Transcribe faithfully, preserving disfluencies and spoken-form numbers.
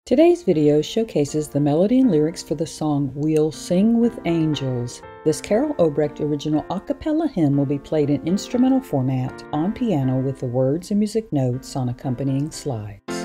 Today's video showcases the melody and lyrics for the song We'll Sing with Angels. This Carole Obrecht original a cappella hymn will be played in instrumental format on piano with the words and music notes on accompanying slides.